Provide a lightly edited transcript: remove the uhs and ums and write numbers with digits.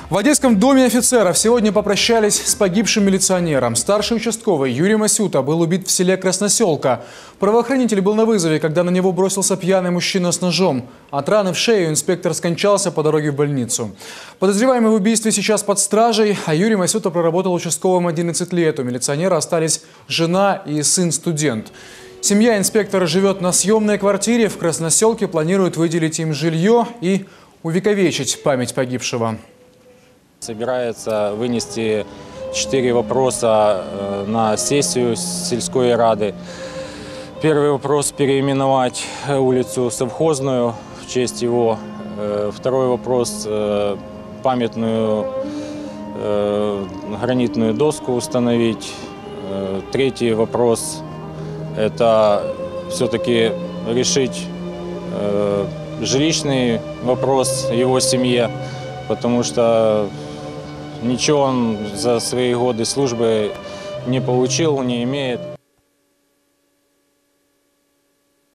В Одесском доме офицеров сегодня попрощались с погибшим милиционером. Старший участковый Юрий Масюта был убит в селе Красноселка. Правоохранитель был на вызове, когда на него бросился пьяный мужчина с ножом. От раны в шею инспектор скончался по дороге в больницу. Подозреваемый в убийстве сейчас под стражей, а Юрий Масюта проработал участковым 11 лет. У милиционера остались жена и сын-студент. Семья инспектора живет на съемной квартире. В Красноселке планируют выделить им жилье и увековечить память погибшего. Собирается вынести 4 вопроса на сессию сельской рады. Первый вопрос – переименовать улицу Совхозную в честь его. Второй вопрос – памятную гранитную доску установить. Третий вопрос – это все-таки решить жилищный вопрос его семье, потому что ничего он за свои годы службы не получил, не имеет.